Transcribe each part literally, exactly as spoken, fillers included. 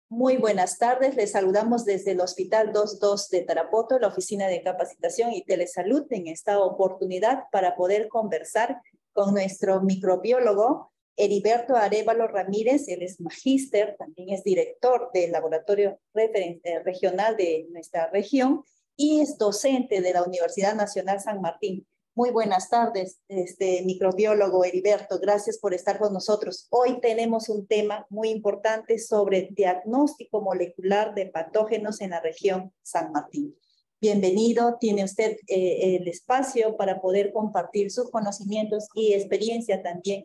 Muy buenas tardes, les saludamos desde el Hospital dos dos de Tarapoto, la Oficina de Capacitación y Telesalud, en esta oportunidad para poder conversar con nuestro microbiólogo Heriberto Arévalo Ramírez. Él es magíster, también es director del Laboratorio Referen- eh, Regional de nuestra región y es docente de la Universidad Nacional San Martín. Muy buenas tardes, este microbiólogo Heriberto, gracias por estar con nosotros. Hoy tenemos un tema muy importante sobre diagnóstico molecular de patógenos en la región San Martín. Bienvenido, tiene usted eh, el espacio para poder compartir sus conocimientos y experiencia también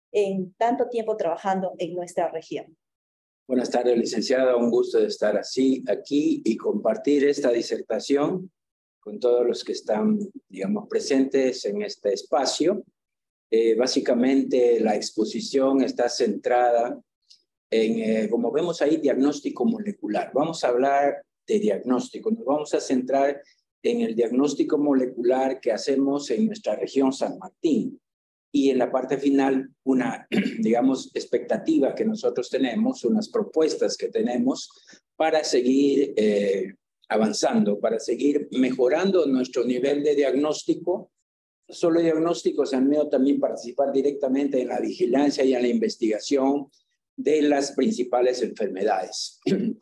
en tanto tiempo trabajando en nuestra región. Buenas tardes, licenciada, un gusto de estar así, aquí y compartir esta disertación con todos los que están, digamos, presentes en este espacio. Eh, básicamente, la exposición está centrada en, eh, como vemos ahí, diagnóstico molecular. Vamos a hablar de diagnóstico. Nos vamos a centrar en el diagnóstico molecular que hacemos en nuestra región San Martín. Y en la parte final, una, digamos, expectativa que nosotros tenemos, unas propuestas que tenemos para seguir eh, avanzando, para seguir mejorando nuestro nivel de diagnóstico. No solo diagnóstico, sino también participar directamente en la vigilancia y en la investigación de las principales enfermedades.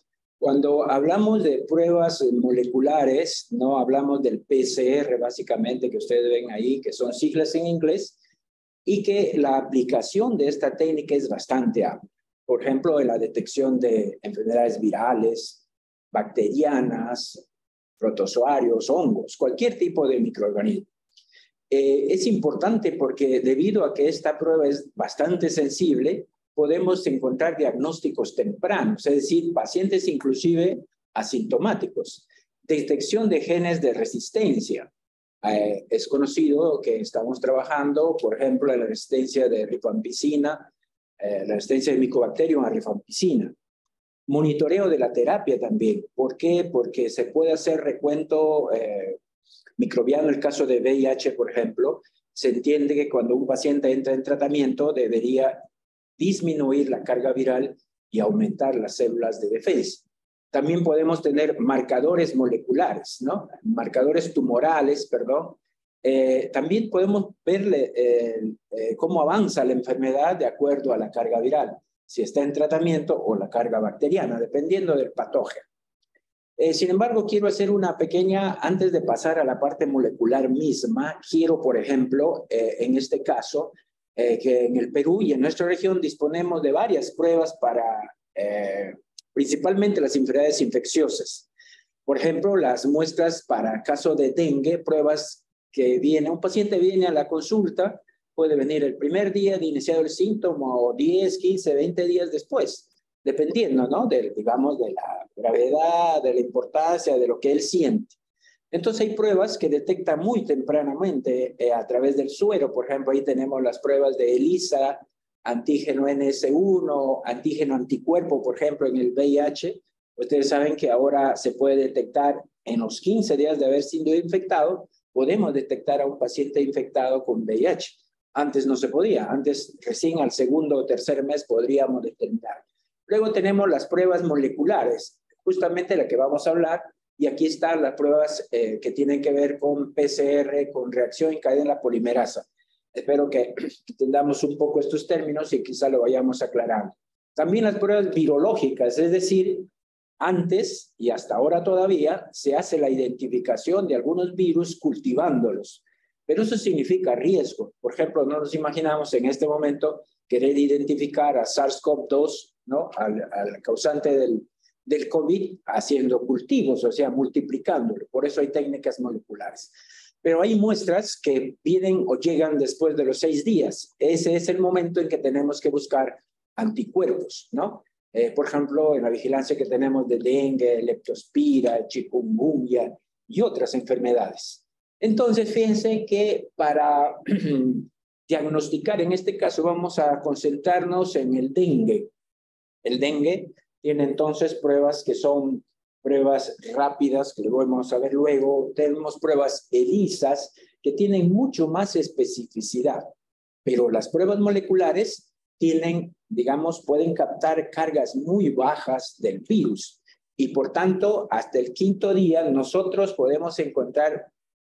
Cuando hablamos de pruebas moleculares, no hablamos del P C R, básicamente, que ustedes ven ahí, que son siglas en inglés, y que la aplicación de esta técnica es bastante amplia. Por ejemplo, en la detección de enfermedades virales, bacterianas, protozoarios, hongos, cualquier tipo de microorganismo. Eh, es importante porque debido a que esta prueba es bastante sensible, podemos encontrar diagnósticos tempranos, es decir, pacientes inclusive asintomáticos. Detección de genes de resistencia. Eh, es conocido que estamos trabajando, por ejemplo, en la resistencia de rifampicina, eh, la resistencia de Mycobacterium a rifampicina. Monitoreo de la terapia también. ¿Por qué? Porque se puede hacer recuento eh, microbiano. En el caso de V I H, por ejemplo, se entiende que cuando un paciente entra en tratamiento debería disminuir la carga viral y aumentar las células de defensa. También podemos tener marcadores moleculares, ¿no? Marcadores tumorales, perdón. Eh, también podemos verle eh, eh, cómo avanza la enfermedad de acuerdo a la carga viral, si está en tratamiento o la carga bacteriana, dependiendo del patógeno. Eh, sin embargo, quiero hacer una pequeña, antes de pasar a la parte molecular misma, quiero, por ejemplo, eh, en este caso, eh, que en el Perú y en nuestra región disponemos de varias pruebas para, eh, principalmente las enfermedades infecciosas. Por ejemplo, las muestras para caso de dengue, pruebas que viene, un paciente viene a la consulta, puede venir el primer día de iniciado el síntoma o diez, quince, veinte días después, dependiendo, ¿no? De, digamos, de la gravedad, de la importancia, de lo que él siente. Entonces hay pruebas que detectan muy tempranamente eh, a través del suero. Por ejemplo, ahí tenemos las pruebas de ELISA, antígeno N S uno, antígeno anticuerpo, por ejemplo, en el V I H. Ustedes saben que ahora se puede detectar en los quince días de haber sido infectado, podemos detectar a un paciente infectado con V I H. Antes no se podía, antes recién al segundo o tercer mes podríamos detectar. Luego tenemos las pruebas moleculares, justamente la que vamos a hablar, y aquí están las pruebas eh, que tienen que ver con P C R, con reacción en cadena polimerasa. Espero que entendamos un poco estos términos y quizá lo vayamos aclarando. También las pruebas virológicas, es decir, antes y hasta ahora todavía se hace la identificación de algunos virus cultivándolos. Pero eso significa riesgo. Por ejemplo, no nos imaginamos en este momento querer identificar a SARS CoV dos, ¿no? al, al causante del, del COVID, haciendo cultivos, o sea, multiplicándolo. Por eso hay técnicas moleculares. Pero hay muestras que vienen o llegan después de los seis días. Ese es el momento en que tenemos que buscar anticuerpos, ¿no? Eh, por ejemplo, en la vigilancia que tenemos de dengue, leptospira, chikungunya y otras enfermedades. Entonces, fíjense que para diagnosticar, en este caso, vamos a concentrarnos en el dengue. El dengue tiene entonces pruebas que son pruebas rápidas, que lo vamos a ver luego. Tenemos pruebas ELISAs que tienen mucho más especificidad, pero las pruebas moleculares tienen digamos, pueden captar cargas muy bajas del virus. Y por tanto, hasta el quinto día, nosotros podemos encontrar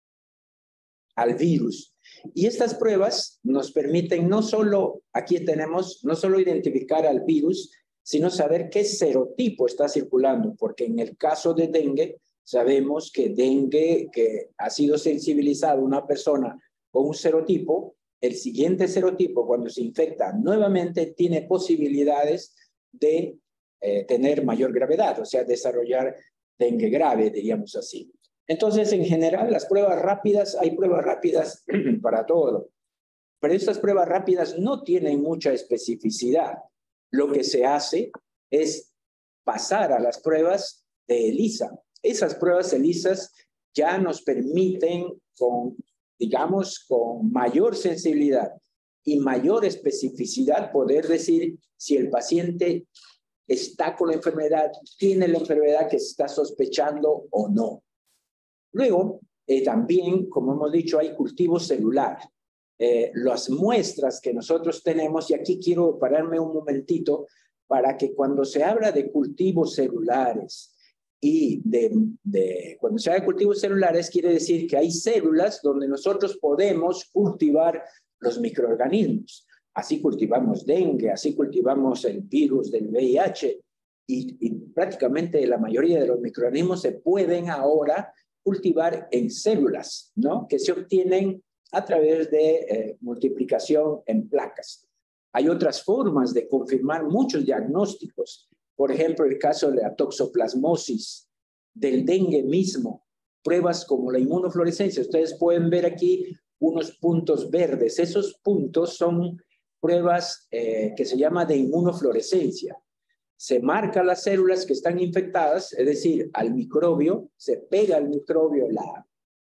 al virus. Y estas pruebas nos permiten no solo, aquí tenemos, no solo identificar al virus, sino saber qué serotipo está circulando, porque en el caso de dengue, sabemos que dengue, que ha sido sensibilizado una persona con un serotipo, el siguiente serotipo, cuando se infecta nuevamente, tiene posibilidades de eh, tener mayor gravedad, o sea, desarrollar dengue grave, diríamos así. Entonces, en general, las pruebas rápidas, hay pruebas rápidas para todo, pero estas pruebas rápidas no tienen mucha especificidad. Lo que se hace es pasar a las pruebas de ELISA. Esas pruebas ELISA ya nos permiten, con, digamos, con mayor sensibilidad y mayor especificidad, poder decir si el paciente está con la enfermedad, tiene la enfermedad que se está sospechando o no. Luego, eh, también, como hemos dicho, hay cultivo celular. Eh, las muestras que nosotros tenemos, y aquí quiero pararme un momentito, para que cuando se habla de cultivos celulares y de, de cuando se habla de cultivos celulares, quiere decir que hay células donde nosotros podemos cultivar los microorganismos. Así cultivamos dengue, así cultivamos el virus del V I H, y, y prácticamente la mayoría de los microorganismos se pueden ahora cultivar en células, ¿no? Que se obtienen a través de eh, multiplicación en placas. Hay otras formas de confirmar muchos diagnósticos. Por ejemplo, el caso de la toxoplasmosis, del dengue mismo, pruebas como la inmunofluorescencia. Ustedes pueden ver aquí unos puntos verdes. Esos puntos son pruebas eh, que se llama de inmunofluorescencia. Se marca las células que están infectadas, es decir, al microbio, se pega al microbio la,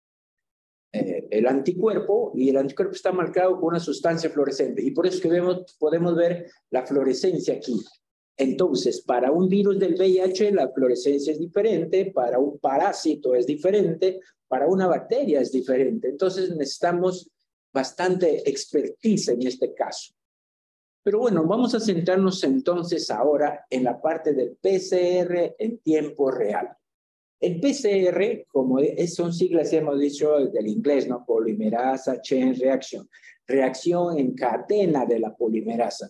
eh, el anticuerpo, y el anticuerpo está marcado con una sustancia fluorescente. Y por eso que vemos, podemos ver la fluorescencia aquí. Entonces, para un virus del V I H, la fluorescencia es diferente, para un parásito es diferente, para una bacteria es diferente. Entonces, necesitamos bastante expertise en este caso. Pero bueno, vamos a centrarnos entonces ahora en la parte del P C R en tiempo real. El P C R, como es, son siglas, hemos dicho del inglés, ¿no? Polimerasa Chain Reaction, reacción en cadena de la polimerasa.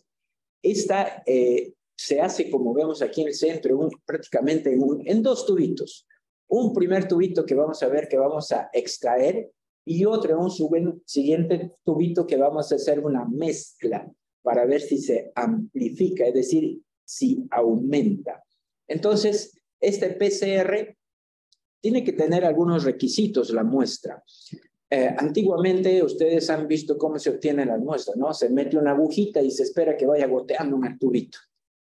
Esta eh, se hace, como vemos aquí en el centro, un, prácticamente en, un, en dos tubitos. Un primer tubito que vamos a ver que vamos a extraer, y otro, un sub, siguiente tubito que vamos a hacer una mezcla para ver si se amplifica, es decir, si aumenta. Entonces, este P C R tiene que tener algunos requisitos, la muestra. Eh, antiguamente, ustedes han visto cómo se obtienen las muestras, ¿no? Se mete una agujita y se espera que vaya goteando en el tubito.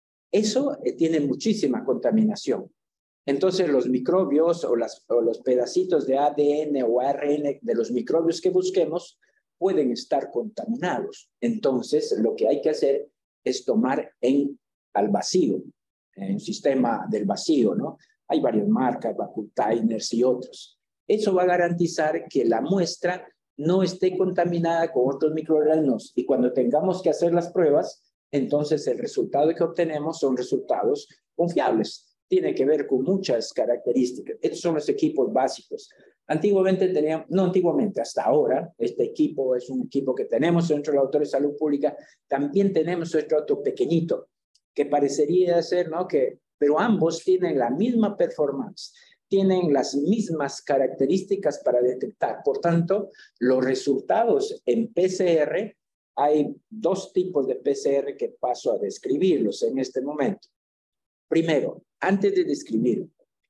Eso eh, tiene muchísima contaminación. Entonces, los microbios o, las, o los pedacitos de A D N o A R N de los microbios que busquemos pueden estar contaminados. Entonces, lo que hay que hacer es tomar en, al vacío, en un sistema del vacío, ¿no? Hay varias marcas, Vacuumtiners y otros. Eso va a garantizar que la muestra no esté contaminada con otros microorganismos, y cuando tengamos que hacer las pruebas, entonces el resultado que obtenemos son resultados confiables. Tiene que ver con muchas características. Estos son los equipos básicos. Antiguamente teníamos, no antiguamente, hasta ahora, este equipo es un equipo que tenemos dentro del Laboratorio de Salud Pública. También tenemos este otro pequeñito, que parecería ser, ¿no? Que, pero ambos tienen la misma performance, tienen las mismas características para detectar. Por tanto, los resultados en P C R, hay dos tipos de P C R que paso a describirlos en este momento. Primero, antes de describir,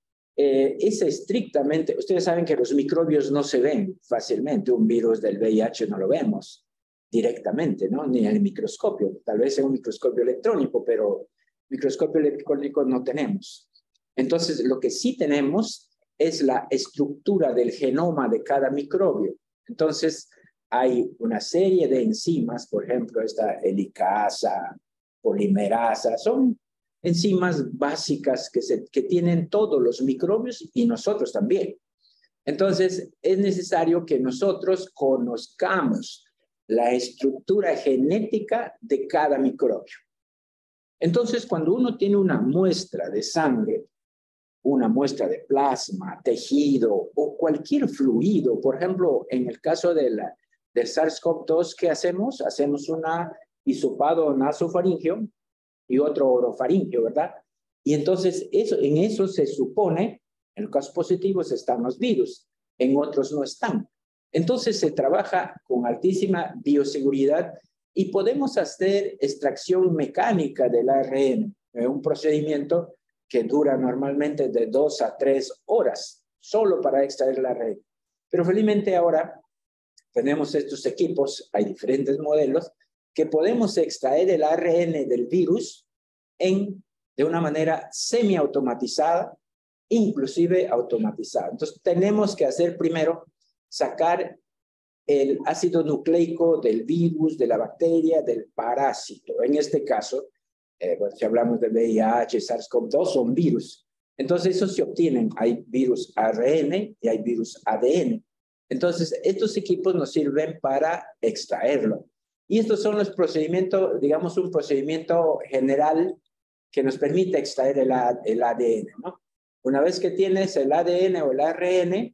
eh, es estrictamente, ustedes saben que los microbios no se ven fácilmente. Un virus del V I H no lo vemos directamente, ¿no? Ni en el microscopio, tal vez en un microscopio electrónico, pero microscopio electrónico no tenemos. Entonces, lo que sí tenemos es la estructura del genoma de cada microbio. Entonces, hay una serie de enzimas, por ejemplo, esta helicasa, polimerasa, son enzimas básicas que, se, que tienen todos los microbios y nosotros también. Entonces, es necesario que nosotros conozcamos la estructura genética de cada microbio. Entonces, cuando uno tiene una muestra de sangre, una muestra de plasma, tejido o cualquier fluido, por ejemplo, en el caso de la, del SARS-CoV dos, ¿qué hacemos? Hacemos una hisopado nasofaringeo y otro orofaringeo, ¿verdad? Y entonces eso, en eso se supone, en los casos positivos están los virus, en otros no están. Entonces se trabaja con altísima bioseguridad y podemos hacer extracción mecánica del A R N, eh, un procedimiento que dura normalmente de dos a tres horas, solo para extraer el A R N. Pero felizmente ahora tenemos estos equipos, hay diferentes modelos, que podemos extraer el A R N del virus en, de una manera semiautomatizada, inclusive automatizada. Entonces tenemos que hacer primero, sacar el ácido nucleico del virus, de la bacteria, del parásito. En este caso, eh, bueno, si hablamos de V I H, SARS-CoV dos, son virus. Entonces, esos se obtienen. Hay virus A R N y hay virus A D N. Entonces, estos equipos nos sirven para extraerlo. Y estos son los procedimientos, digamos, un procedimiento general que nos permite extraer el, el A D N, ¿no? Una vez que tienes el A D N o el A R N,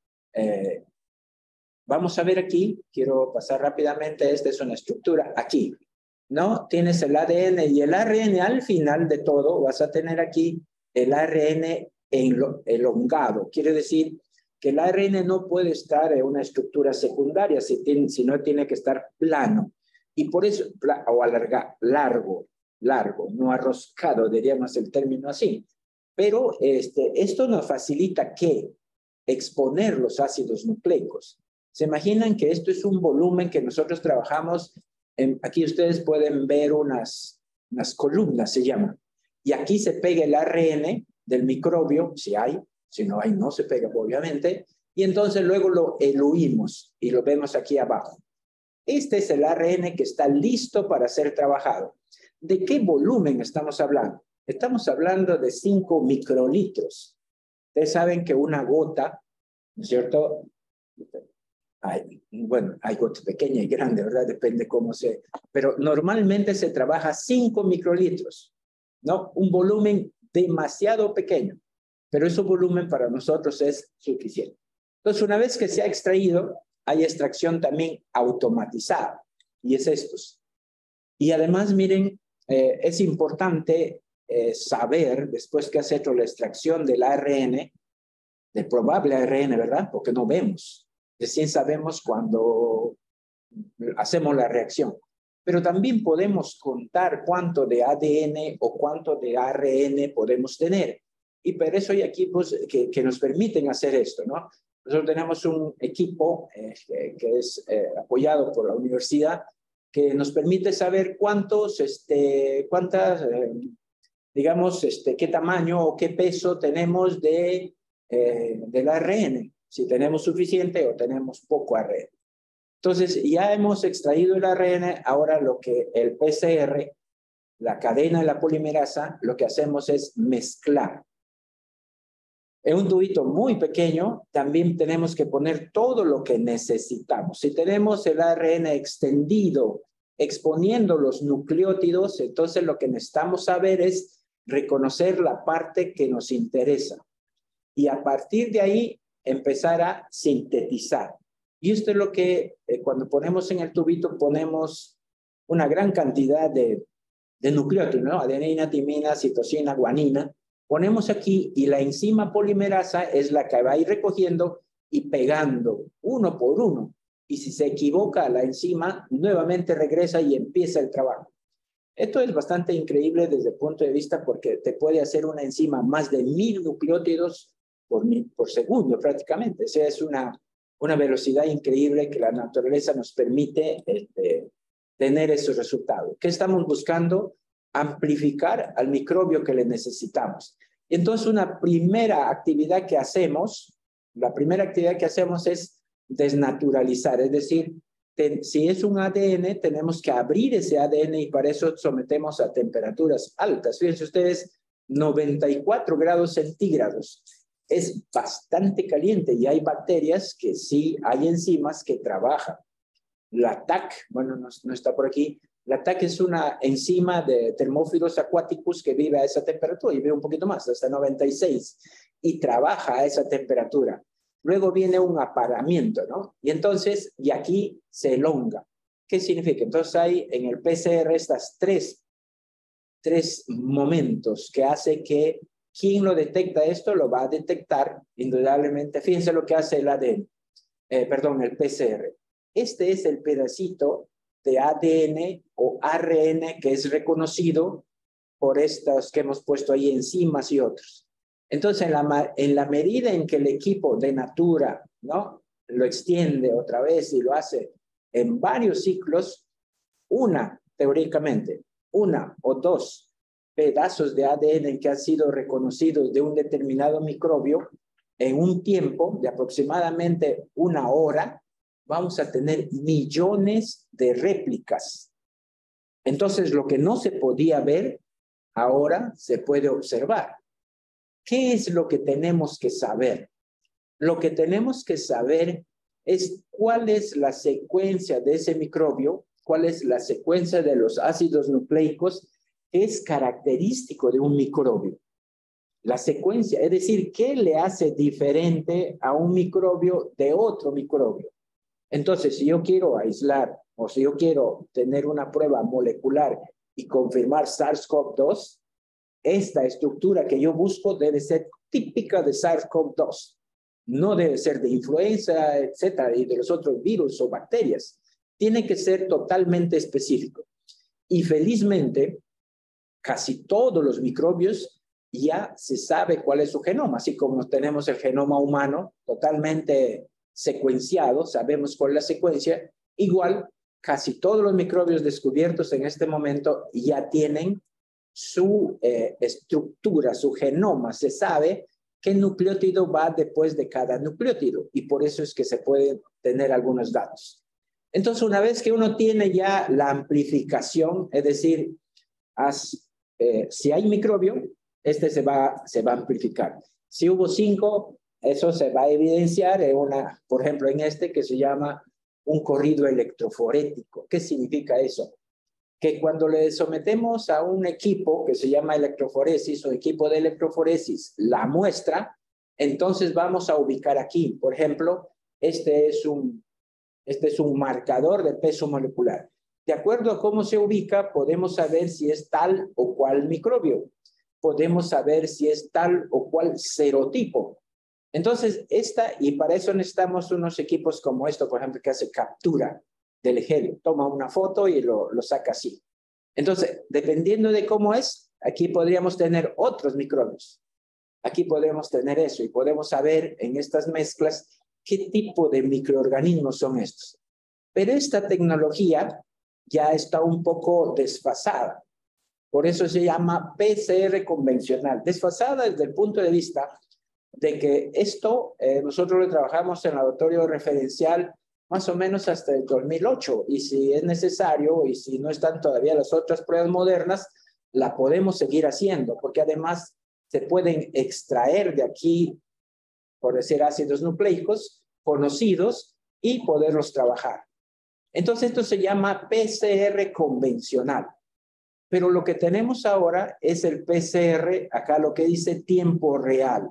eh, vamos a ver aquí, quiero pasar rápidamente, esta es una estructura, aquí, ¿no? Tienes el A D N y el A R N al final de todo, vas a tener aquí el A R N elongado, quiere decir que el A R N no puede estar en una estructura secundaria, si, tiene, si no tiene que estar plano, y por eso, o alarga, largo, largo, no arroscado, diríamos el término así, pero este, esto nos facilita que exponer los ácidos nucleicos. ¿Se imaginan que esto es un volumen que nosotros trabajamos? En, aquí ustedes pueden ver unas, unas columnas, se llaman. Y aquí se pega el A R N del microbio, si hay, si no hay, no se pega, obviamente. Y entonces luego lo eluimos y lo vemos aquí abajo. Este es el A R N que está listo para ser trabajado. ¿De qué volumen estamos hablando? Estamos hablando de cinco microlitros. Ustedes saben que una gota, ¿no es cierto? Hay, bueno, hay gota pequeña y grande, ¿verdad? Depende cómo se... Pero normalmente se trabaja cinco microlitros, ¿no? Un volumen demasiado pequeño, pero ese volumen para nosotros es suficiente. Entonces, una vez que se ha extraído, hay extracción también automatizada, y es estos. Y además, miren, eh, es importante eh, saber, después que has hecho la extracción del A R N, del probable A R N, ¿verdad? Porque no vemos. Recién sabemos cuando hacemos la reacción. Pero también podemos contar cuánto de A D N o cuánto de A R N podemos tener. Y por eso hay equipos que, que nos permiten hacer esto, ¿no? Nosotros tenemos un equipo eh, que, que es eh, apoyado por la universidad que nos permite saber cuántos, este, cuántas, eh, digamos, este, qué tamaño o qué peso tenemos de, eh, del A R N, si tenemos suficiente o tenemos poco A R N. Entonces, ya hemos extraído el A R N, ahora lo que el P C R, la cadena de la polimerasa, lo que hacemos es mezclar. En un tubito muy pequeño, también tenemos que poner todo lo que necesitamos. Si tenemos el A R N extendido, exponiendo los nucleótidos, entonces lo que necesitamos saber es reconocer la parte que nos interesa. Y a partir de ahí, empezar a sintetizar. Y esto es lo que eh, cuando ponemos en el tubito, ponemos una gran cantidad de, de nucleótidos, ¿no? Adenina, timina, citosina, guanina. Ponemos aquí y la enzima polimerasa es la que va a ir recogiendo y pegando uno por uno. Y si se equivoca la enzima, nuevamente regresa y empieza el trabajo. Esto es bastante increíble desde el punto de vista porque te puede hacer una enzima más de mil nucleótidos por, por segundo prácticamente. O sea, es una, una velocidad increíble que la naturaleza nos permite este, tener esos resultados. ¿Qué estamos buscando? Amplificar al microbio que le necesitamos. Entonces, una primera actividad que hacemos, la primera actividad que hacemos es desnaturalizar, es decir, ten, si es un A D N, tenemos que abrir ese A D N y para eso sometemos a temperaturas altas. Fíjense ustedes, noventa y cuatro grados centígrados. Es bastante caliente y hay bacterias que sí, hay enzimas que trabajan. La T A C, bueno, no, no está por aquí, La T A C es una enzima de termófilos acuáticos que vive a esa temperatura y vive un poquito más, hasta noventa y seis, y trabaja a esa temperatura. Luego viene un apagamiento, ¿no? Y entonces, y aquí se elonga. ¿Qué significa? Entonces hay en el P C R estas tres, tres momentos que hace que quien lo detecta esto lo va a detectar indudablemente. Fíjense lo que hace el A D N, eh, perdón, el P C R. Este es el pedacito de A D N o A R N que es reconocido por estos que hemos puesto ahí, enzimas y otros. Entonces, en la, en la medida en que el equipo de Natura, ¿no?, lo extiende otra vez y lo hace en varios ciclos, una, teóricamente, una o dos pedazos de A D N que han sido reconocidos de un determinado microbio, en un tiempo de aproximadamente una hora, vamos a tener millones de réplicas. Entonces, lo que no se podía ver, ahora se puede observar. ¿Qué es lo que tenemos que saber? Lo que tenemos que saber es cuál es la secuencia de ese microbio, cuál es la secuencia de los ácidos nucleicos que es característico de un microbio. La secuencia, es decir, ¿qué le hace diferente a un microbio de otro microbio? Entonces, si yo quiero aislar o si yo quiero tener una prueba molecular y confirmar SARS CoV dos, esta estructura que yo busco debe ser típica de SARS CoV dos. No debe ser de influenza, etcétera, y de los otros virus o bacterias. Tiene que ser totalmente específico. Y felizmente, casi todos los microbios ya se sabe cuál es su genoma, así como tenemos el genoma humano totalmente secuenciado, sabemos cuál es la secuencia, igual casi todos los microbios descubiertos en este momento ya tienen su eh, estructura, su genoma, se sabe qué nucleótido va después de cada nucleótido y por eso es que se pueden tener algunos datos. Entonces, una vez que uno tiene ya la amplificación, es decir, as, eh, si hay microbio, este se va, se va a amplificar. Si hubo cinco, eso se va a evidenciar en una, por ejemplo, en este que se llama un corrido electroforético. ¿Qué significa eso? Que cuando le sometemos a un equipo que se llama electroforesis o equipo de electroforesis la muestra, entonces vamos a ubicar aquí, por ejemplo, este es un, este es un marcador de peso molecular. De acuerdo a cómo se ubica, podemos saber si es tal o cual microbio. Podemos saber si es tal o cual serotipo. Entonces, esta, y para eso necesitamos unos equipos como esto, por ejemplo, que hace captura del helio. Toma una foto y lo, lo saca así. Entonces, dependiendo de cómo es, aquí podríamos tener otros microbios. Aquí podemos tener eso y podemos saber en estas mezclas qué tipo de microorganismos son estos. Pero esta tecnología ya está un poco desfasada. Por eso se llama P C R convencional. Desfasada desde el punto de vista de que esto, eh, nosotros lo trabajamos en el laboratorio referencial más o menos hasta el dos mil ocho, y si es necesario, y si no están todavía las otras pruebas modernas, la podemos seguir haciendo, porque además se pueden extraer de aquí, por decir, ácidos nucleicos conocidos y poderlos trabajar. Entonces esto se llama P C R convencional. Pero lo que tenemos ahora es el P C R, acá lo que dice tiempo real.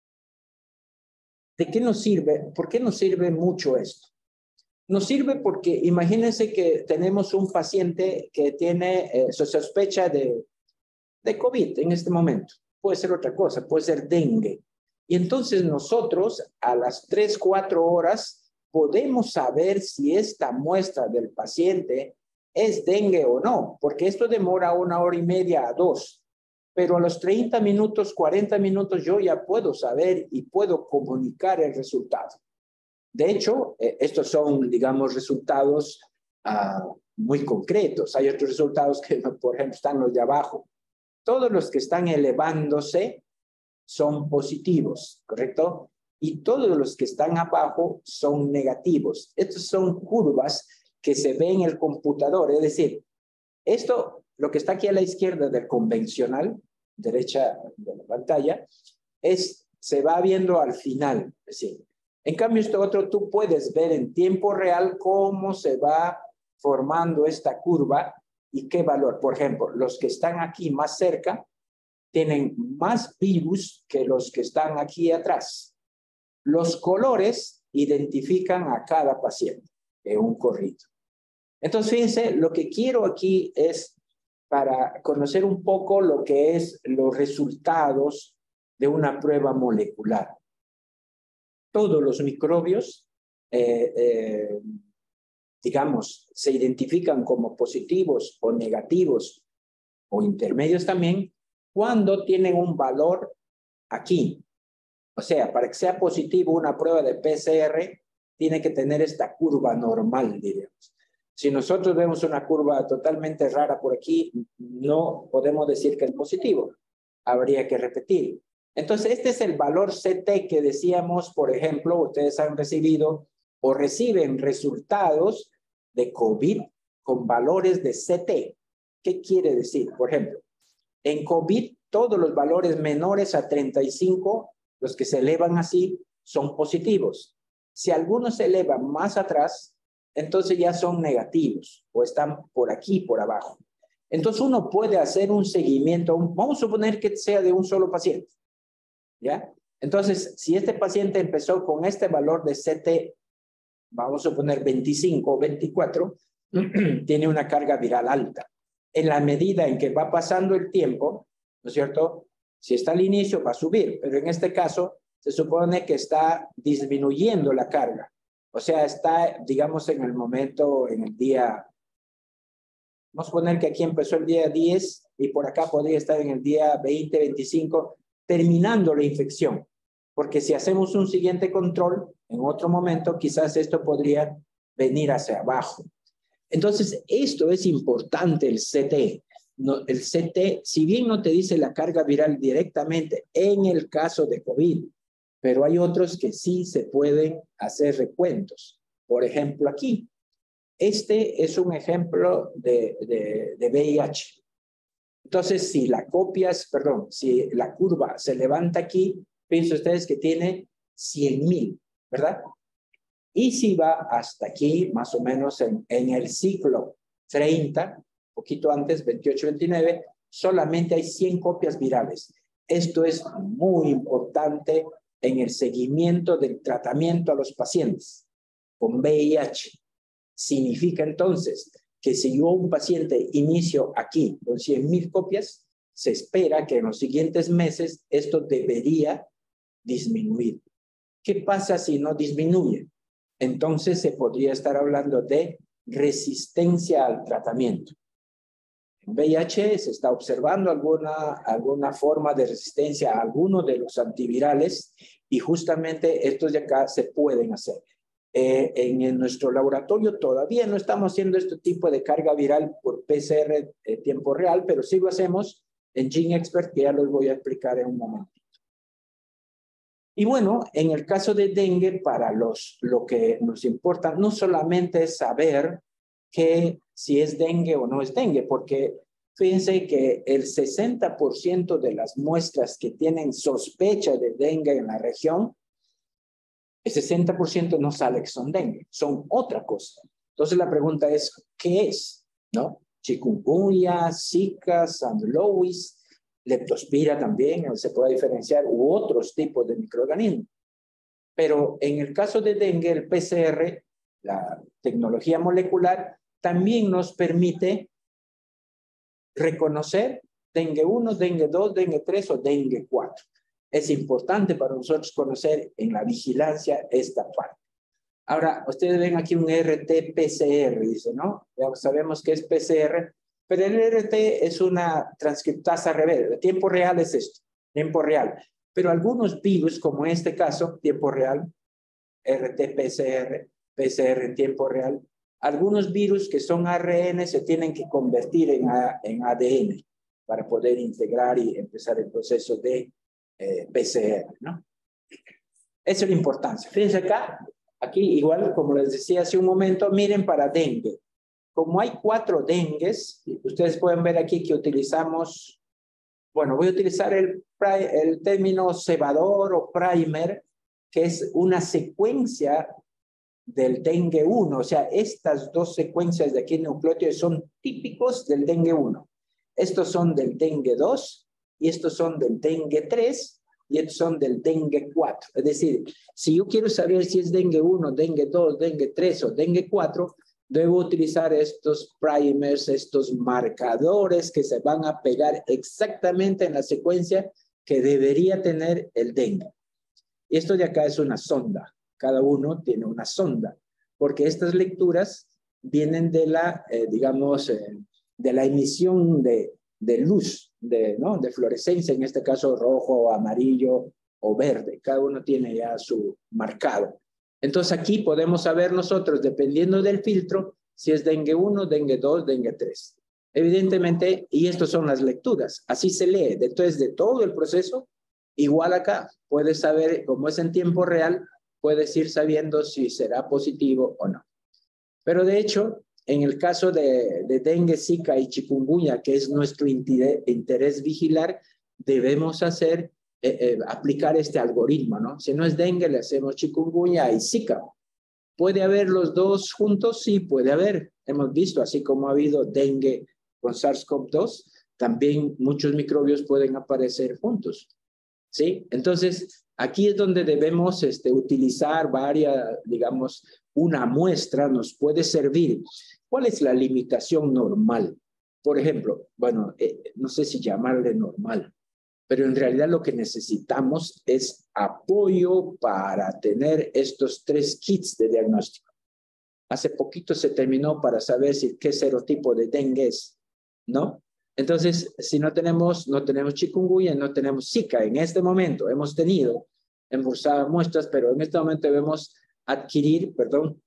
¿De qué nos sirve? ¿Por qué nos sirve mucho esto? Nos sirve porque imagínense que tenemos un paciente que tiene eh, sospecha de, de COVID en este momento. Puede ser otra cosa, puede ser dengue. Y entonces nosotros a las tres, cuatro horas podemos saber si esta muestra del paciente es dengue o no, porque esto demora una hora y media a dos. Pero a los treinta minutos, cuarenta minutos yo ya puedo saber y puedo comunicar el resultado. De hecho, eh, estos son, digamos, resultados uh, muy concretos. Hay otros resultados que, por ejemplo, están los de abajo. Todos los que están elevándose son positivos, ¿correcto? Y todos los que están abajo son negativos. Estas son curvas que se ven en el computador. Es decir, esto, lo que está aquí a la izquierda del convencional, derecha de la pantalla, es, se va viendo al final. Es decir, en cambio, esto otro tú puedes ver en tiempo real cómo se va formando esta curva ¿Y qué valor? Por ejemplo, los que están aquí más cerca tienen más virus que los que están aquí atrás. Los colores identifican a cada paciente en un corrido. Entonces, fíjense, lo que quiero aquí es para conocer un poco lo que es los resultados de una prueba molecular. Todos los microbios, eh, eh, digamos, se identifican como positivos o negativos o intermedios también cuando tienen un valor aquí. O sea, para que sea positivo una prueba de P C R, tiene que tener esta curva normal, diríamos. Si nosotros vemos una curva totalmente rara por aquí, no podemos decir que es positivo. Habría que repetir. Entonces, este es el valor C T que decíamos, por ejemplo, ustedes han recibido o reciben resultados de COVID con valores de C T. ¿Qué quiere decir? Por ejemplo, en COVID, todos los valores menores a treinta y cinco, los que se elevan así, son positivos. Si algunos se elevan más atrás, entonces ya son negativos o están por aquí, por abajo. Entonces uno puede hacer un seguimiento, vamos a suponer que sea de un solo paciente, ¿ya? Entonces, si este paciente empezó con este valor de C T, vamos a suponer veinticinco o veinticuatro, tiene una carga viral alta. En la medida en que va pasando el tiempo, ¿no es cierto? Si está al inicio, va a subir, pero en este caso se supone que está disminuyendo la carga. O sea, está, digamos, en el momento, en el día, vamos a poner que aquí empezó el día diez y por acá podría estar en el día veinte, veinticinco, terminando la infección. Porque si hacemos un siguiente control, en otro momento, quizás esto podría venir hacia abajo. Entonces, esto es importante, el C T. No, el C T, si bien no te dice la carga viral directamente en el caso de COVID, pero hay otros que sí se pueden hacer recuentos. Por ejemplo, aquí. Este es un ejemplo de, de, de V I H. Entonces, si la copias, perdón, si la curva se levanta aquí, piensen ustedes que tiene cien mil, ¿verdad? Y si va hasta aquí, más o menos en, en el ciclo treinta, poquito antes, veintiocho, veintinueve, solamente hay cien copias virales. Esto es muy importante en el seguimiento del tratamiento a los pacientes con V I H. Significa entonces que si yo un paciente inicio aquí con cien mil copias, se espera que en los siguientes meses esto debería disminuir. ¿Qué pasa si no disminuye? Entonces se podría estar hablando de resistencia al tratamiento. En V I H se está observando alguna, alguna forma de resistencia a alguno de los antivirales y justamente estos de acá se pueden hacer. Eh, en, en nuestro laboratorio todavía no estamos haciendo este tipo de carga viral por P C R en tiempo real, pero sí lo hacemos en GeneXpert, que ya los voy a explicar en un momento. Y bueno, en el caso de dengue, para los, lo que nos importa no solamente es saber que si es dengue o no es dengue, porque fíjense que el sesenta por ciento de las muestras que tienen sospecha de dengue en la región, el sesenta por ciento no sale que son dengue, son otra cosa. Entonces la pregunta es, ¿qué es? ¿No? Chikungunya, Zika, Saint Louis, leptospira también, se puede diferenciar, u otros tipos de microorganismos. Pero en el caso de dengue, el P C R, la tecnología molecular, también nos permite reconocer dengue uno, dengue dos, dengue tres o dengue cuatro. Es importante para nosotros conocer en la vigilancia esta parte. Ahora, ustedes ven aquí un R T P C R, dice, ¿no? Ya sabemos que es P C R, pero el R T es una transcriptasa rebelde. El tiempo real es esto, tiempo real. Pero algunos virus, como en este caso, tiempo real, R T P C R, P C R en tiempo real, algunos virus que son A R N se tienen que convertir en, a, en A D N para poder integrar y empezar el proceso de eh, P C R, ¿no? Esa es la importancia. Fíjense acá, aquí igual como les decía hace un momento, miren para dengue. Como hay cuatro dengues, ustedes pueden ver aquí que utilizamos, bueno, voy a utilizar el, el término cebador o primer, que es una secuencia del dengue uno. O sea, estas dos secuencias de aquí nucleótidos son típicos del dengue uno. Estos son del dengue dos y estos son del dengue tres y estos son del dengue cuatro. Es decir, si yo quiero saber si es dengue uno, dengue dos, dengue tres o dengue cuatro, debo utilizar estos primers, estos marcadores que se van a pegar exactamente en la secuencia que debería tener el dengue. Y esto de acá es una sonda. Cada uno tiene una sonda, porque estas lecturas vienen de la, eh, digamos, eh, de la emisión de, de luz, de, ¿no? de fluorescencia, en este caso rojo, amarillo o verde. Cada uno tiene ya su marcado. Entonces aquí podemos saber nosotros, dependiendo del filtro, si es dengue uno, dengue dos, dengue tres. Evidentemente, y estas son las lecturas. Así se lee. Entonces, de todo el proceso, igual acá, puedes saber, como es en tiempo real, puedes ir sabiendo si será positivo o no. Pero de hecho, en el caso de, de dengue, zika y chikungunya, que es nuestro interés, interés vigilar, debemos hacer, eh, eh, aplicar este algoritmo, ¿no? Si no es dengue, le hacemos chikungunya y zika. ¿Puede haber los dos juntos? Sí, puede haber. Hemos visto, así como ha habido dengue con SARS-CoV dos, también muchos microbios pueden aparecer juntos. ¿Sí? Entonces, aquí es donde debemos este, utilizar varias, digamos, una muestra nos puede servir. ¿Cuál es la limitación normal? Por ejemplo, bueno, eh, no sé si llamarle normal, pero en realidad lo que necesitamos es apoyo para tener estos tres kits de diagnóstico. Hace poquito se terminó para saber si qué serotipo de dengue es, ¿no? Entonces, si no tenemos, no tenemos chikungunya, no tenemos zika. En este momento hemos tenido embolsadas muestras, pero en este momento debemos adquirir, perdón,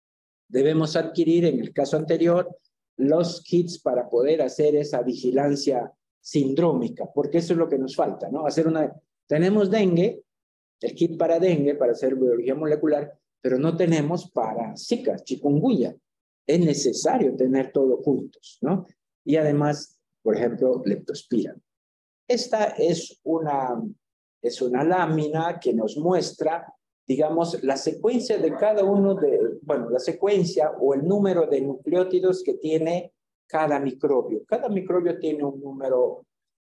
debemos adquirir en el caso anterior los kits para poder hacer esa vigilancia sindrómica, porque eso es lo que nos falta, ¿no? Hacer una, tenemos dengue, el kit para dengue, para hacer biología molecular, pero no tenemos para zika, chikungunya. Es necesario tener todo juntos, ¿no? Y además, por ejemplo, leptospira. Esta es una, es una lámina que nos muestra, digamos, la secuencia de cada uno de, bueno, la secuencia o el número de nucleótidos que tiene cada microbio. Cada microbio tiene un número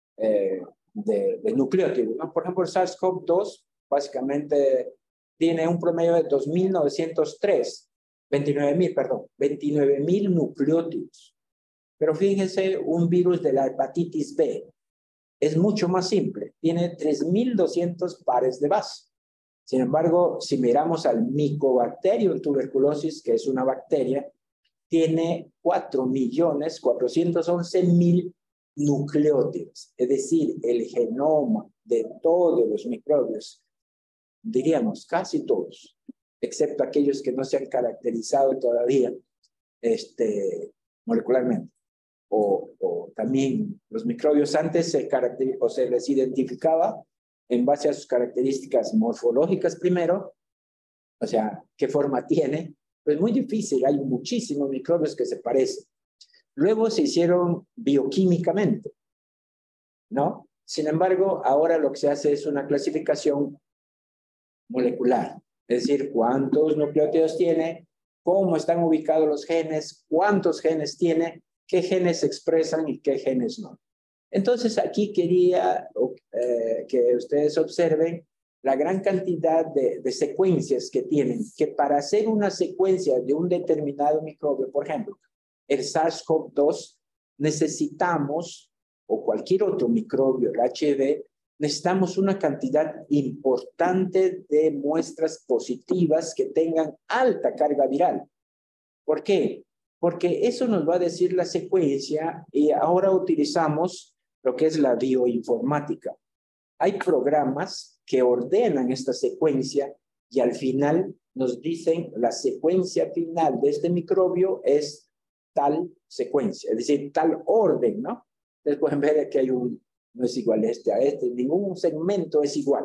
eh, de, de nucleótidos, ¿no? Por ejemplo, el SARS-CoV dos básicamente tiene un promedio de dos mil novecientos tres, veintinueve mil, perdón, veintinueve mil nucleótidos. Pero fíjense, un virus de la hepatitis B es mucho más simple, tiene tres mil doscientos pares de base. Sin embargo, si miramos al Mycobacterium tuberculosis, que es una bacteria, tiene cuatro millones cuatrocientos once mil nucleótidos, es decir, el genoma de todos los microbios, diríamos casi todos, excepto aquellos que no se han caracterizado todavía este, molecularmente. O, o también los microbios antes se, o se les identificaba en base a sus características morfológicas primero, o sea, qué forma tiene. Pues muy difícil, hay muchísimos microbios que se parecen. Luego se hicieron bioquímicamente, ¿no? Sin embargo, ahora lo que se hace es una clasificación molecular, es decir, cuántos nucleótidos tiene, cómo están ubicados los genes, cuántos genes tiene, qué genes se expresan y qué genes no. Entonces, aquí quería eh, que ustedes observen la gran cantidad de, de secuencias que tienen, que para hacer una secuencia de un determinado microbio, por ejemplo, el SARS-CoV dos, necesitamos, o cualquier otro microbio, el H I V, necesitamos una cantidad importante de muestras positivas que tengan alta carga viral. ¿Por qué? Porque eso nos va a decir la secuencia y ahora utilizamos lo que es la bioinformática. Hay programas que ordenan esta secuencia y al final nos dicen la secuencia final de este microbio es tal secuencia, es decir, tal orden, ¿no? Ustedes pueden ver que hay un, no es igual este a este, ningún segmento es igual.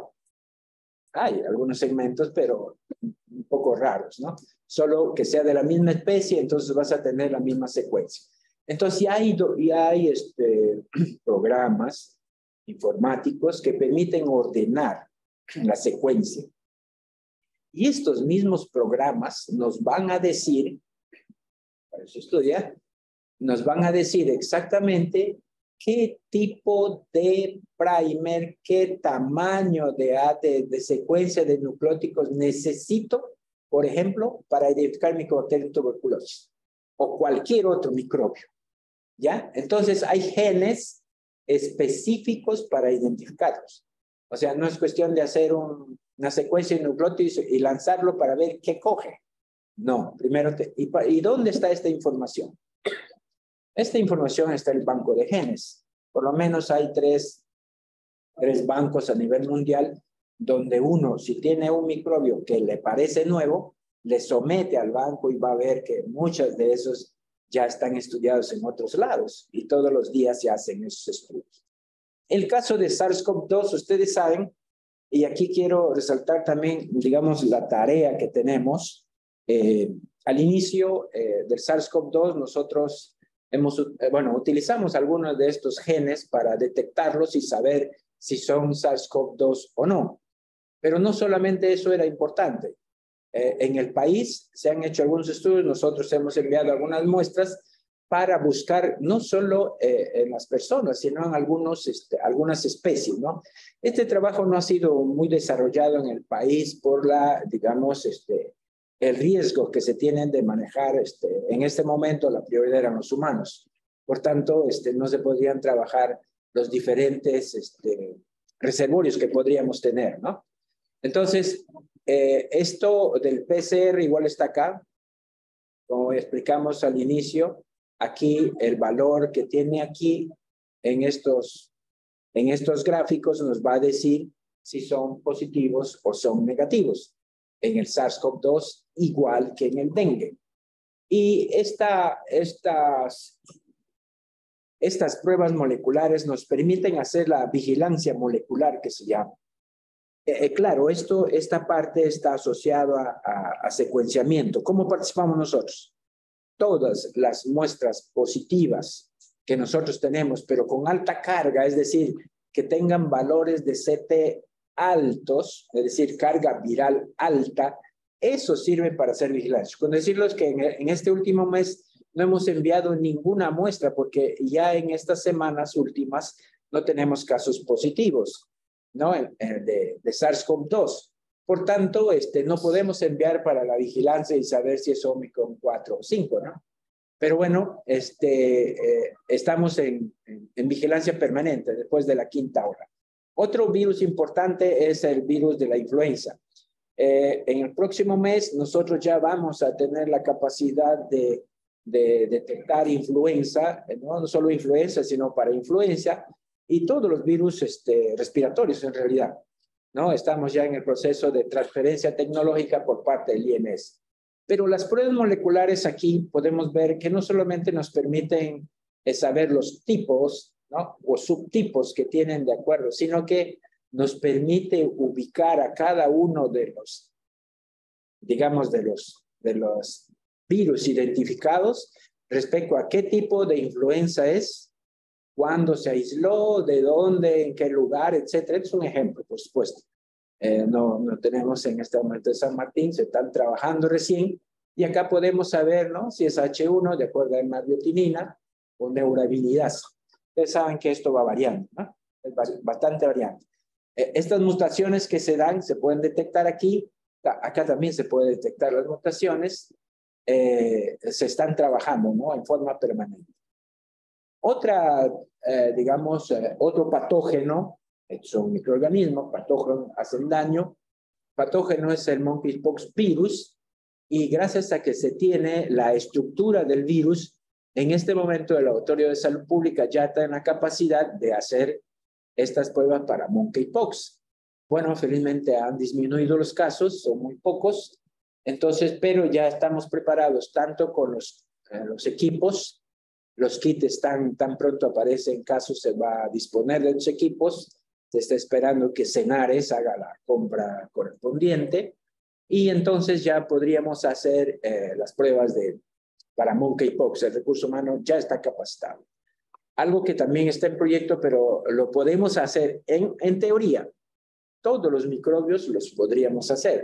Hay algunos segmentos, pero un poco raros, ¿no? Solo que sea de la misma especie, entonces vas a tener la misma secuencia. Entonces ya hay, ya hay este, programas informáticos que permiten ordenar la secuencia. Y estos mismos programas nos van a decir, para eso estudia, nos van a decir exactamente qué tipo de primer, qué tamaño de, de, de secuencia de nucleóticos necesito, por ejemplo, para identificar micobacterium tuberculosis o cualquier otro microbio, ¿ya? Entonces hay genes específicos para identificarlos. O sea, no es cuestión de hacer un, una secuencia de nucleótidos y lanzarlo para ver qué coge. No, primero, te, y, ¿y dónde está esta información? Esta información está en el banco de genes. Por lo menos hay tres, tres bancos a nivel mundial donde uno, si tiene un microbio que le parece nuevo, le somete al banco y va a ver que muchos de esos ya están estudiados en otros lados y todos los días se hacen esos estudios. El caso de SARS-CoV dos, ustedes saben, y aquí quiero resaltar también, digamos, la tarea que tenemos. Eh, al inicio eh, del SARS-CoV dos, nosotros hemos, eh, bueno, utilizamos algunos de estos genes para detectarlos y saber si son SARS-CoV dos o no. Pero no solamente eso era importante. Eh, en el país se han hecho algunos estudios, nosotros hemos enviado algunas muestras para buscar no solo eh, en las personas, sino en algunos, este, algunas especies, ¿no? Este trabajo no ha sido muy desarrollado en el país por la, digamos, este, el riesgo que se tienen de manejar, este, en este momento la prioridad eran los humanos. Por tanto, este, no se podrían trabajar los diferentes este, reservorios que podríamos tener, ¿no? Entonces, eh, esto del P C R igual está acá, como explicamos al inicio. Aquí el valor que tiene aquí en estos, en estos gráficos nos va a decir si son positivos o son negativos. En el SARS-CoV dos igual que en el dengue. Y esta, estas, estas pruebas moleculares nos permiten hacer la vigilancia molecular que se llama. Eh, claro, esto, esta parte está asociada a, a, a secuenciamiento. ¿Cómo participamos nosotros? Todas las muestras positivas que nosotros tenemos, pero con alta carga, es decir, que tengan valores de C T altos, es decir, carga viral alta, eso sirve para hacer vigilancia. Con decirles que en, en este último mes no hemos enviado ninguna muestra porque ya en estas semanas últimas no tenemos casos positivos, ¿no? De, de SARS-CoV dos. Por tanto, este, no podemos enviar para la vigilancia y saber si es Omicron cuatro o cinco, ¿no? Pero bueno, este, eh, estamos en, en, en vigilancia permanente después de la quinta hora. Otro virus importante es el virus de la influenza. Eh, en el próximo mes nosotros ya vamos a tener la capacidad de, de detectar influenza, ¿no? No solo influenza, sino para influenza y todos los virus este, respiratorios en realidad. ¿No? Estamos ya en el proceso de transferencia tecnológica por parte del I N S. Pero las pruebas moleculares aquí podemos ver que no solamente nos permiten eh, saber los tipos, ¿no? O subtipos que tienen de acuerdo, sino que nos permite ubicar a cada uno de los, digamos, de los, de los virus identificados respecto a qué tipo de influenza es, cuándo se aisló, de dónde, en qué lugar, etcétera. Es un ejemplo, por supuesto. Eh, no, no tenemos en este momento de San Martín, se están trabajando recién, y acá podemos saber, ¿no? Si es H uno, de acuerdo a hemariotinina, o neuraminidasa. Ustedes saben que esto va variando, ¿no? Es bastante variante. Eh, estas mutaciones que se dan, se pueden detectar aquí, acá también se puede detectar las mutaciones, eh, se están trabajando, ¿no? En forma permanente. Otra, eh, digamos, eh, otro patógeno, son microorganismos, patógenos hacen daño. Patógeno es el monkeypox virus, y gracias a que se tiene la estructura del virus, en este momento el Laboratorio de Salud Pública ya está en la capacidad de hacer estas pruebas para monkeypox. Bueno, felizmente han disminuido los casos, son muy pocos, entonces, pero ya estamos preparados tanto con los, eh, los equipos. Los kits están, tan pronto aparecen casos, se va a disponer de los equipos. Se está esperando que Senares haga la compra correspondiente y entonces ya podríamos hacer eh, las pruebas de, para monkeypox. El recurso humano ya está capacitado. Algo que también está en proyecto, pero lo podemos hacer en, en teoría. Todos los microbios los podríamos hacer.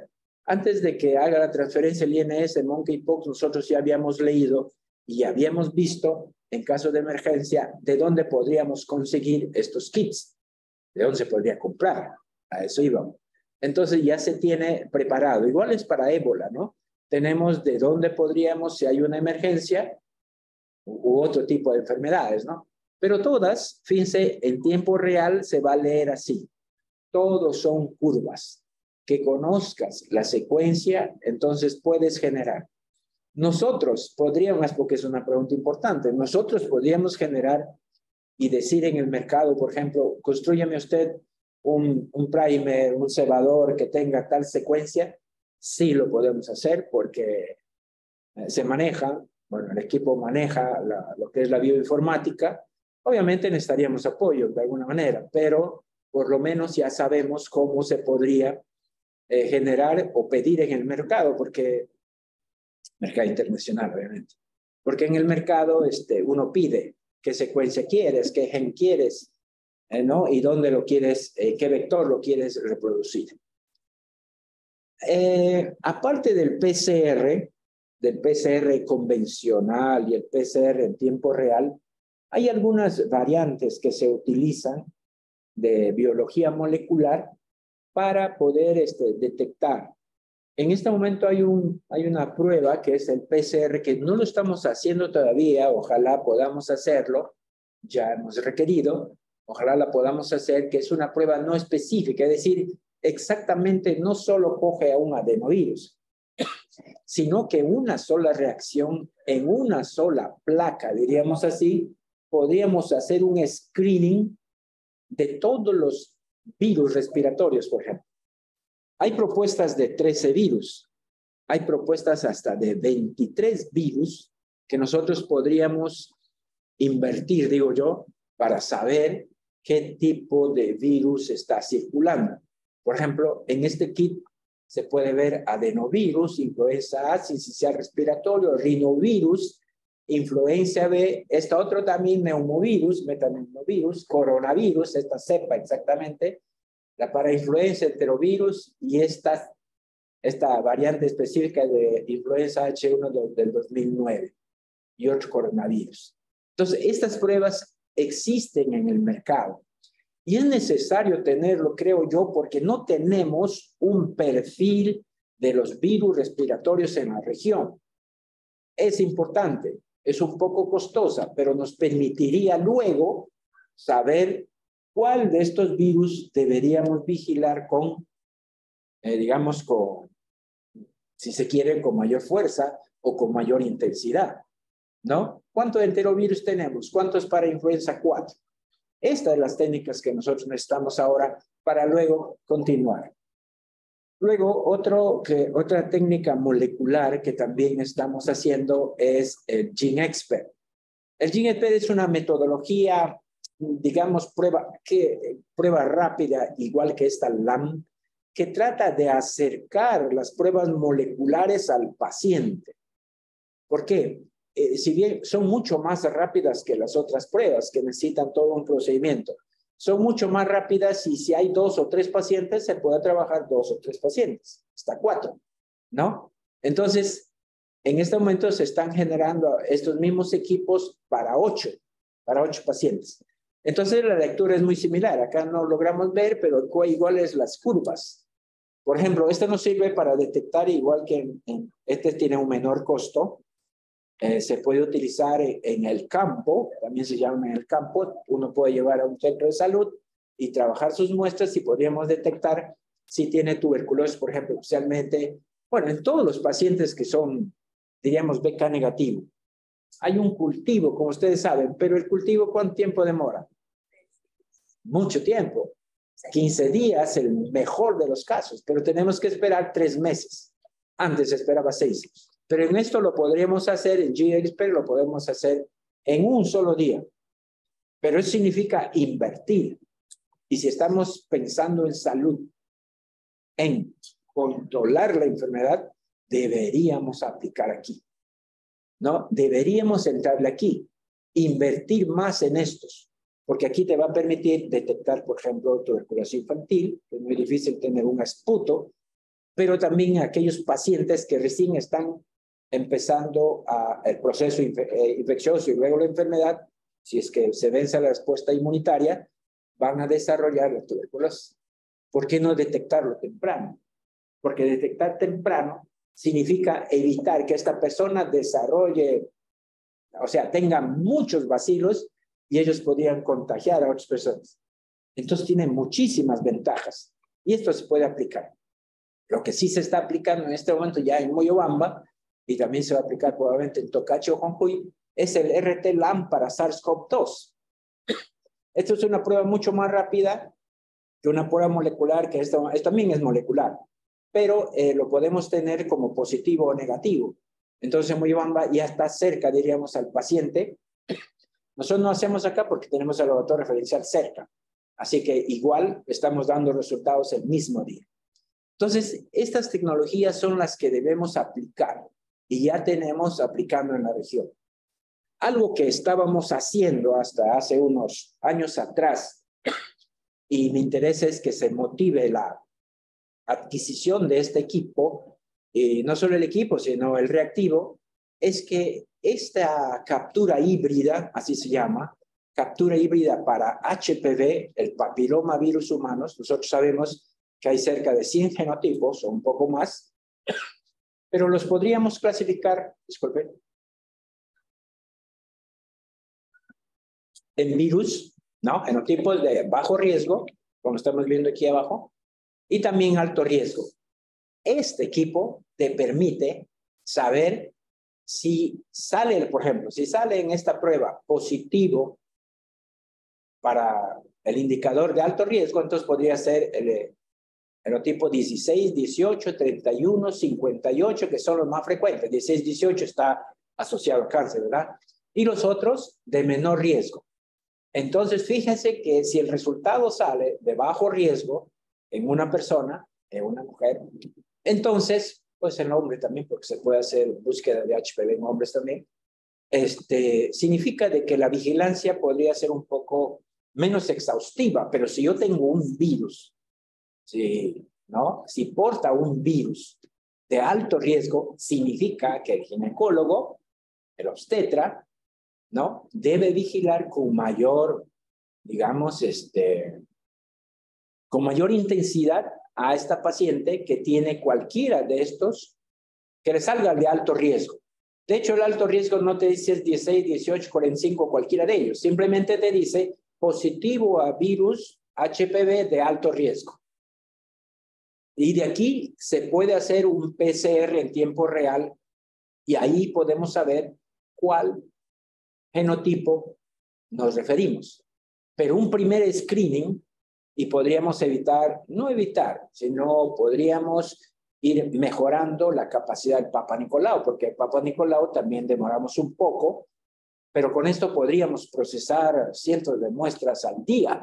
Antes de que haga la transferencia el I N S, Monkeypox, nosotros ya habíamos leído y habíamos visto, en caso de emergencia, de dónde podríamos conseguir estos kits, de dónde se podría comprar. A eso íbamos. Entonces ya se tiene preparado. Igual es para ébola, ¿no? Tenemos de dónde podríamos, si hay una emergencia, u otro tipo de enfermedades, ¿no? Pero todas, fíjense, en tiempo real se va a leer así. Todos son curvas. Que conozcas la secuencia, entonces puedes generar. Nosotros podríamos, porque es una pregunta importante, nosotros podríamos generar y decir en el mercado, por ejemplo, construyame usted un, un primer, un cebador que tenga tal secuencia. Sí lo podemos hacer porque eh, se maneja, bueno, el equipo maneja la, lo que es la bioinformática. Obviamente necesitaríamos apoyo de alguna manera, pero por lo menos ya sabemos cómo se podría eh, generar o pedir en el mercado, porque mercado internacional, obviamente. Porque en el mercado este, uno pide qué secuencia quieres, qué gen quieres, eh, ¿no? Y dónde lo quieres, eh, qué vector lo quieres reproducir. Eh, aparte del P C R, del P C R convencional y el P C R en tiempo real, hay algunas variantes que se utilizan de biología molecular para poder este, detectar. En este momento hay, un, hay una prueba que es el P C R, que no lo estamos haciendo todavía, ojalá podamos hacerlo, ya hemos requerido, ojalá la podamos hacer, que es una prueba no específica, es decir, exactamente no solo coge a un adenovirus, sino que una sola reacción en una sola placa, diríamos así, podríamos hacer un screening de todos los virus respiratorios, por ejemplo. Hay propuestas de trece virus, hay propuestas hasta de veintitrés virus que nosotros podríamos invertir, digo yo, para saber qué tipo de virus está circulando. Por ejemplo, en este kit se puede ver adenovirus, influenza A, sincicial respiratorio, rinovirus, influenza B, este otro también neumovirus, metapneumovirus, coronavirus, esta cepa exactamente, la parainfluenza, enterovirus y esta, esta variante específica de influenza H uno de, del dos mil nueve y otro coronavirus. Entonces, estas pruebas existen en el mercado y es necesario tenerlo, creo yo, porque no tenemos un perfil de los virus respiratorios en la región. Es importante, es un poco costosa, pero nos permitiría luego saber cuál de estos virus deberíamos vigilar con, eh, digamos, con, si se quiere, con mayor fuerza o con mayor intensidad, ¿no? ¿Cuántos enterovirus tenemos? ¿Cuántos para influenza cuatro? Estas son las técnicas que nosotros necesitamos ahora para luego continuar. Luego, otro, que, otra técnica molecular que también estamos haciendo es el GeneXpert. El GeneXpert es una metodología, digamos, prueba, que, prueba rápida, igual que esta L A M, que trata de acercar las pruebas moleculares al paciente. ¿Por qué? Eh, si bien son mucho más rápidas que las otras pruebas, que necesitan todo un procedimiento, son mucho más rápidas y si hay dos o tres pacientes, se puede trabajar dos o tres pacientes, hasta cuatro, ¿no? Entonces, en este momento se están generando estos mismos equipos para ocho, para ocho pacientes. Entonces, la lectura es muy similar. Acá no logramos ver, pero iguales las curvas. Por ejemplo, este nos sirve para detectar, igual que en, en, este tiene un menor costo, eh, se puede utilizar en, en el campo, también se llama en el campo, uno puede llevar a un centro de salud y trabajar sus muestras y podríamos detectar si tiene tuberculosis, por ejemplo, especialmente, bueno, en todos los pacientes que son, diríamos, B K negativo. Hay un cultivo, como ustedes saben, pero el cultivo, ¿cuánto tiempo demora? Mucho tiempo. quince días, el mejor de los casos, pero tenemos que esperar tres meses. Antes se esperaba seis. Pero en esto lo podríamos hacer, en GeneXpert lo podemos hacer en un solo día. Pero eso significa invertir. Y si estamos pensando en salud, en controlar la enfermedad, deberíamos aplicar aquí, ¿no? Deberíamos entrarle aquí, invertir más en estos. Porque aquí te va a permitir detectar, por ejemplo, tuberculosis infantil, que es muy difícil tener un esputo, pero también a aquellos pacientes que recién están empezando a, el proceso infe, eh, infeccioso y luego la enfermedad, si es que se vence la respuesta inmunitaria, van a desarrollar la tuberculosis. ¿Por qué no detectarlo temprano? Porque detectar temprano significa evitar que esta persona desarrolle, o sea, tenga muchos bacilos y ellos podrían contagiar a otras personas. Entonces tiene muchísimas ventajas y esto se puede aplicar. Lo que sí se está aplicando en este momento ya en Moyobamba y también se va a aplicar probablemente en Tocachi o Jujuy es el R T LAM para SARS-CoV dos. Esto es una prueba mucho más rápida que una prueba molecular, que esto, esto también es molecular, pero eh, lo podemos tener como positivo o negativo. Entonces, Moyobamba ya está cerca, diríamos, al paciente. Nosotros no hacemos acá porque tenemos el laboratorio referencial cerca, así que igual estamos dando resultados el mismo día. Entonces, estas tecnologías son las que debemos aplicar y ya tenemos aplicando en la región. Algo que estábamos haciendo hasta hace unos años atrás, y mi interés es que se motive la adquisición de este equipo, y no solo el equipo, sino el reactivo, es que esta captura híbrida, así se llama, captura híbrida para H P V, el papilomavirus humanos, nosotros sabemos que hay cerca de cien genotipos o un poco más, pero los podríamos clasificar, disculpen, en virus, ¿no? Genotipos de bajo riesgo, como estamos viendo aquí abajo, y también alto riesgo. Este equipo te permite saber si sale, por ejemplo, si sale en esta prueba positivo para el indicador de alto riesgo, entonces podría ser el genotipo dieciséis, dieciocho, treinta y uno, cincuenta y ocho, que son los más frecuentes. dieciséis, dieciocho está asociado al cáncer, ¿verdad? Y los otros de menor riesgo. Entonces, fíjense que si el resultado sale de bajo riesgo en una persona, en una mujer, entonces, pues en hombre también, porque se puede hacer búsqueda de H P V en hombres también, este, significa de que la vigilancia podría ser un poco menos exhaustiva, pero si yo tengo un virus, si, ¿no? Si porta un virus de alto riesgo, significa que el ginecólogo, el obstetra, ¿no? Debe vigilar con mayor, digamos, este, con mayor intensidad a esta paciente que tiene cualquiera de estos que le salga de alto riesgo. De hecho, el alto riesgo no te dice dieciséis, dieciocho, cuarenta y cinco, cualquiera de ellos. Simplemente te dice positivo a virus H P V de alto riesgo. Y de aquí se puede hacer un P C R en tiempo real y ahí podemos saber cuál genotipo nos referimos. Pero un primer screening, y podríamos evitar, no evitar, sino podríamos ir mejorando la capacidad del Papa Nicolau, porque el Papa Nicolau también demoramos un poco, pero con esto podríamos procesar cientos de muestras al día.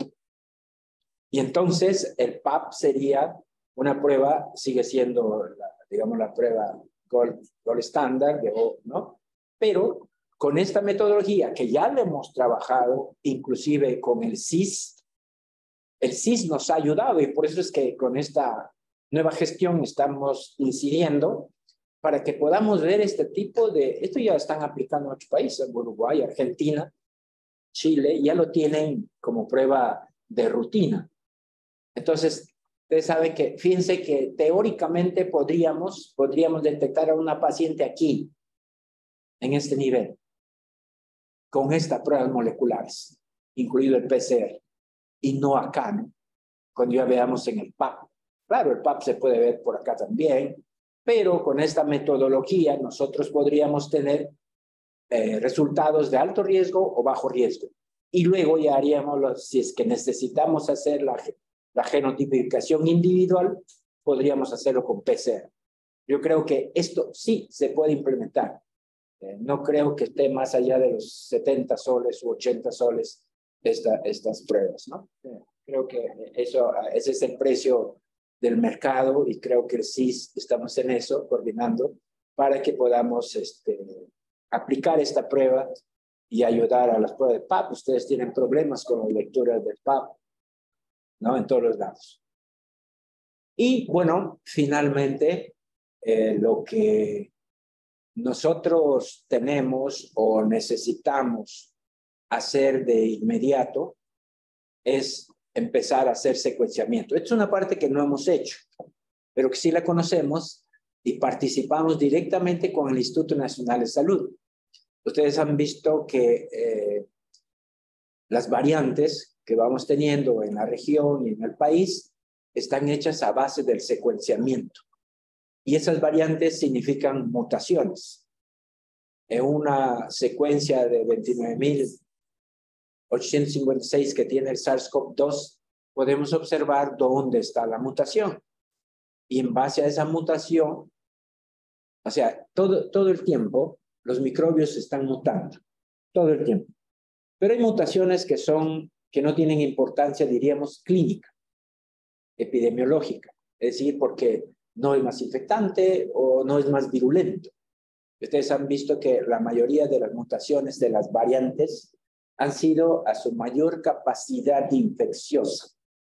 Y entonces el P A P sería una prueba, sigue siendo, la, digamos, la prueba gold, gold standard, ¿no? Pero con esta metodología que ya le hemos trabajado, inclusive con el C I S, el C I S nos ha ayudado y por eso es que con esta nueva gestión estamos incidiendo para que podamos ver este tipo de, esto ya están aplicando en otros países, Uruguay, Argentina, Chile, ya lo tienen como prueba de rutina. Entonces, ustedes saben que, fíjense que teóricamente podríamos, podríamos detectar a una paciente aquí, en este nivel, con estas pruebas moleculares, incluido el P C R, y no acá, ¿no? Cuando ya veamos en el P A P. Claro, el P A P se puede ver por acá también, pero con esta metodología nosotros podríamos tener eh, resultados de alto riesgo o bajo riesgo. Y luego ya haríamos, los, si es que necesitamos hacer la, la genotipificación individual, podríamos hacerlo con P C R. Yo creo que esto sí se puede implementar. Eh, no creo que esté más allá de los setenta soles u ochenta soles esta, estas pruebas, ¿no? Eh, creo que eso, ese es el precio del mercado y creo que sí estamos en eso, coordinando, para que podamos este, aplicar esta prueba y ayudar a las pruebas de P A P. Ustedes tienen problemas con la lectura del P A P, ¿no? En todos los lados. Y bueno, finalmente, eh, lo que nosotros tenemos o necesitamos hacer de inmediato es empezar a hacer secuenciamiento. Esta es una parte que no hemos hecho, pero que sí la conocemos y participamos directamente con el Instituto Nacional de Salud. Ustedes han visto que eh, las variantes que vamos teniendo en la región y en el país están hechas a base del secuenciamiento. Y esas variantes significan mutaciones. En una secuencia de veintinueve mil ochocientos cincuenta y seis que tiene el SARS-CoV dos, podemos observar dónde está la mutación. Y en base a esa mutación, o sea, todo, todo el tiempo, los microbios están mutando. Todo el tiempo. Pero hay mutaciones que son, que no tienen importancia, diríamos, clínica, epidemiológica. Es decir, porque no es más infectante o no es más virulento. Ustedes han visto que la mayoría de las mutaciones de las variantes han sido a su mayor capacidad infecciosa.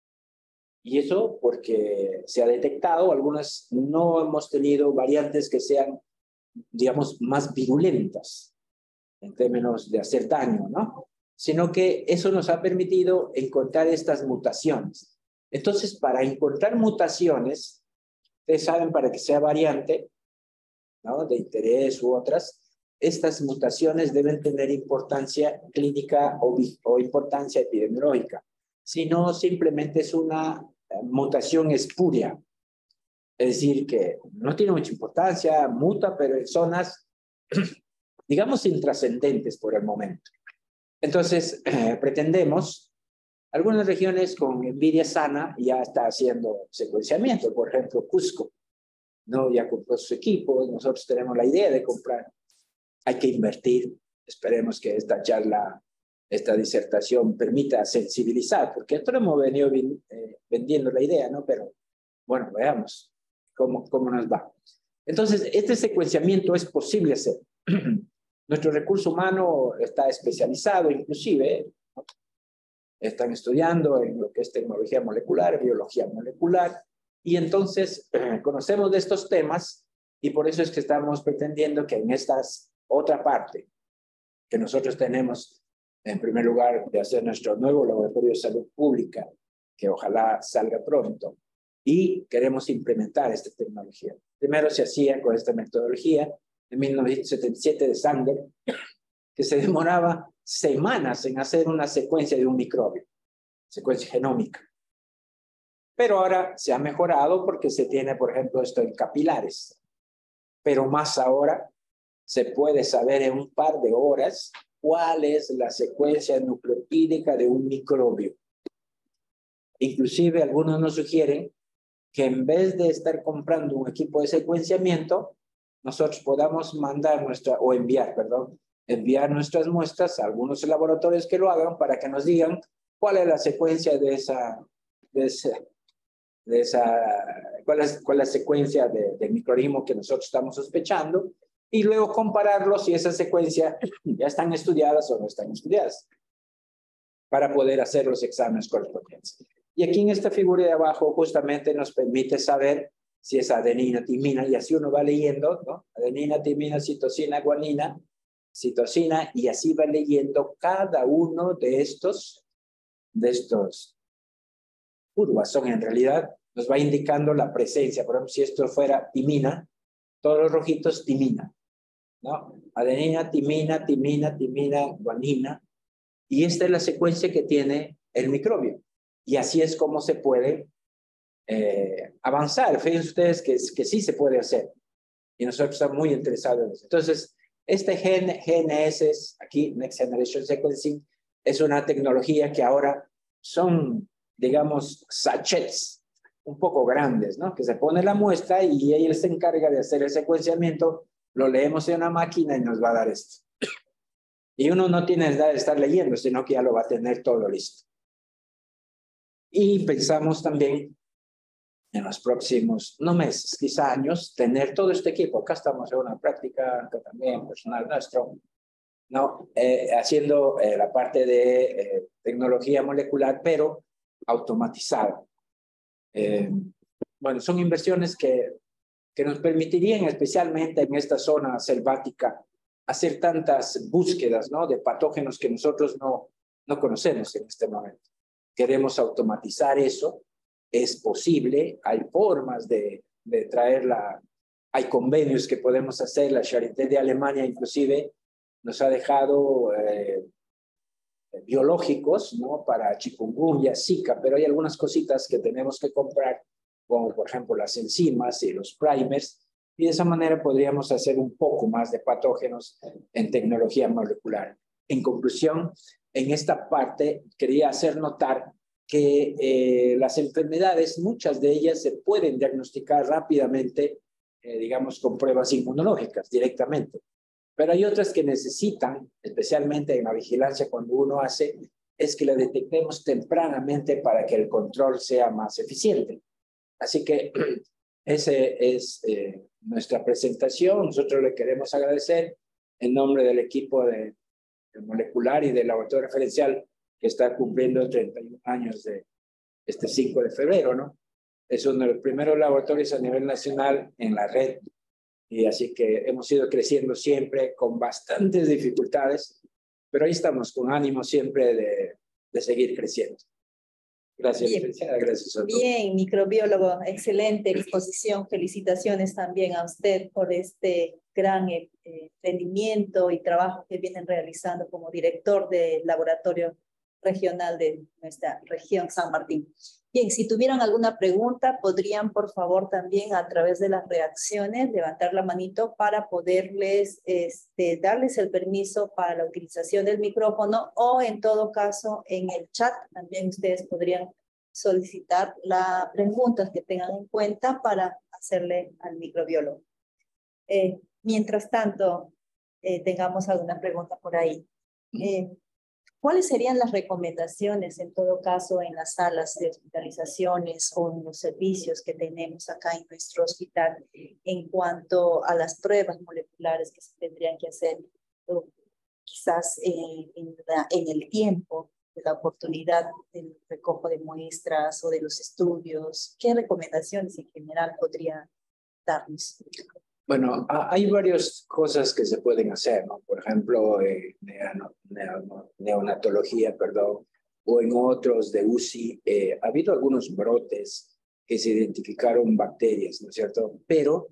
Y eso porque se ha detectado, algunas no hemos tenido variantes que sean, digamos, más virulentas en términos de hacer daño, ¿no? Sino que eso nos ha permitido encontrar estas mutaciones. Entonces, para encontrar mutaciones, ustedes saben, para que sea variante, ¿no?, de interés u otras, estas mutaciones deben tener importancia clínica o, o importancia epidemiológica. Si no, simplemente es una mutación espuria. Es decir, que no tiene mucha importancia, muta, pero en zonas, digamos, intrascendentes por el momento. Entonces, eh, pretendemos, algunas regiones con envidia sana ya está haciendo secuenciamiento, por ejemplo, Cusco, ¿no? Ya compró sus equipos, nosotros tenemos la idea de comprar. Hay que invertir. Esperemos que esta charla, esta disertación permita sensibilizar, porque esto lo hemos venido eh, vendiendo la idea, ¿no? Pero, bueno, veamos cómo, cómo nos va. Entonces, este secuenciamiento es posible hacer. Nuestro recurso humano está especializado, inclusive, ¿no? Están estudiando en lo que es tecnología molecular, biología molecular, y entonces eh, conocemos de estos temas, y por eso es que estamos pretendiendo que en estas otra parte que nosotros tenemos, en primer lugar, de hacer nuestro nuevo laboratorio de salud pública, que ojalá salga pronto, y queremos implementar esta tecnología. Primero se hacía con esta metodología en mil novecientos setenta y siete de Sanger, que se demoraba semanas en hacer una secuencia de un microbio, secuencia genómica. Pero ahora se ha mejorado porque se tiene, por ejemplo, esto en capilares. Pero más ahora se puede saber en un par de horas cuál es la secuencia nucleotídica de un microbio. Inclusive algunos nos sugieren que en vez de estar comprando un equipo de secuenciamiento, nosotros podamos mandar nuestra, o enviar, perdón, enviar nuestras muestras a algunos laboratorios que lo hagan para que nos digan cuál es la secuencia de esa, de esa, de esa cuál es, cuál es la secuencia de, del microorganismo que nosotros estamos sospechando, y luego compararlos si esa secuencia ya están estudiadas o no están estudiadas, para poder hacer los exámenes correspondientes. Y aquí en esta figura de abajo justamente nos permite saber si es adenina, timina, y así uno va leyendo, ¿no? Adenina, timina, citosina, guanina, citosina, y así va leyendo cada uno de estos, de estos curvas. Son en realidad, nos va indicando la presencia. Por ejemplo, si esto fuera timina, todos los rojitos, timina, ¿no? Adenina, timina, timina, timina, guanina. Y esta es la secuencia que tiene el microbio. Y así es como se puede eh, avanzar. Fíjense ustedes que, que sí se puede hacer. Y nosotros estamos muy interesados en eso. Entonces, este G N S, aquí, Next Generation Sequencing, es una tecnología que ahora son, digamos, sachets un poco grandes, ¿no? Que se pone la muestra y él se encarga de hacer el secuenciamiento, lo leemos en una máquina y nos va a dar esto. Y uno no tiene necesidad de estar leyendo, sino que ya lo va a tener todo listo. Y pensamos también en los próximos, no meses, quizá años, tener todo este equipo. Acá estamos en una práctica, acá también, personal nuestro, ¿no? Eh, haciendo eh, la parte de eh, tecnología molecular, pero automatizada. Eh, bueno, son inversiones que, que nos permitirían, especialmente en esta zona selvática, hacer tantas búsquedas, ¿no?, de patógenos que nosotros no, no conocemos en este momento. Queremos automatizar eso. Es posible, hay formas de, de traerla, hay convenios que podemos hacer. La Charité de Alemania inclusive nos ha dejado eh, biológicos, ¿no?, para chikungunya, Zika, pero hay algunas cositas que tenemos que comprar, como por ejemplo las enzimas y los primers, y de esa manera podríamos hacer un poco más de patógenos en tecnología molecular. En conclusión, en esta parte quería hacer notar que eh, las enfermedades, muchas de ellas se pueden diagnosticar rápidamente, eh, digamos, con pruebas inmunológicas directamente. Pero hay otras que necesitan, especialmente en la vigilancia cuando uno hace, es que la detectemos tempranamente para que el control sea más eficiente. Así que esa es eh, nuestra presentación. Nosotros le queremos agradecer en nombre del equipo de, de molecular y del laboratorio referencial que está cumpliendo treinta y un años de este cinco de febrero, ¿no? Es uno de los primeros laboratorios a nivel nacional en la red, y así que hemos ido creciendo siempre con bastantes dificultades, pero ahí estamos con ánimo siempre de, de seguir creciendo. Gracias, Bien. licenciada. Gracias a todos. Bien, microbiólogo, excelente exposición. Felicitaciones también a usted por este gran eh, rendimiento y trabajo que vienen realizando como director del laboratorio regional de nuestra región San Martín. Bien, si tuvieran alguna pregunta, podrían por favor también a través de las reacciones levantar la manito para poderles este, darles el permiso para la utilización del micrófono, o en todo caso en el chat también ustedes podrían solicitar las preguntas que tengan en cuenta para hacerle al microbiólogo. Eh, mientras tanto, eh, tengamos alguna pregunta por ahí. Eh, ¿Cuáles serían las recomendaciones, en todo caso, en las salas de hospitalizaciones o en los servicios que tenemos acá en nuestro hospital en cuanto a las pruebas moleculares que se tendrían que hacer, o quizás eh, en, la, en el tiempo de la oportunidad del recojo de muestras o de los estudios? ¿Qué recomendaciones en general podría darnos? Bueno, hay varias cosas que se pueden hacer, ¿no? Por ejemplo, eh, neono, neono, neonatología, perdón, o en otros de U C I. Eh, ha habido algunos brotes que se identificaron bacterias, ¿no es cierto? Pero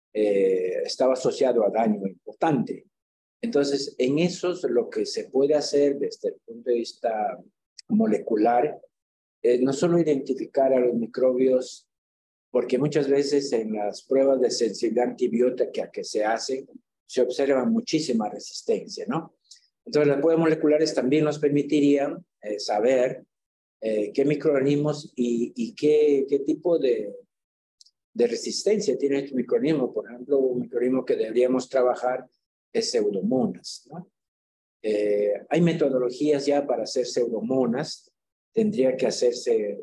eh, estaba asociado a daño importante. Entonces, en esos lo que se puede hacer desde el punto de vista molecular, eh, no solo identificar a los microbios, porque muchas veces en las pruebas de sensibilidad antibiótica que se hacen, se observa muchísima resistencia, ¿no? Entonces, las pruebas moleculares también nos permitirían eh, saber eh, qué microorganismos y, y qué, qué tipo de, de resistencia tiene este microorganismo. Por ejemplo, un microorganismo que deberíamos trabajar es Pseudomonas, ¿no? Eh, hay metodologías ya para hacer Pseudomonas. Tendría que hacerse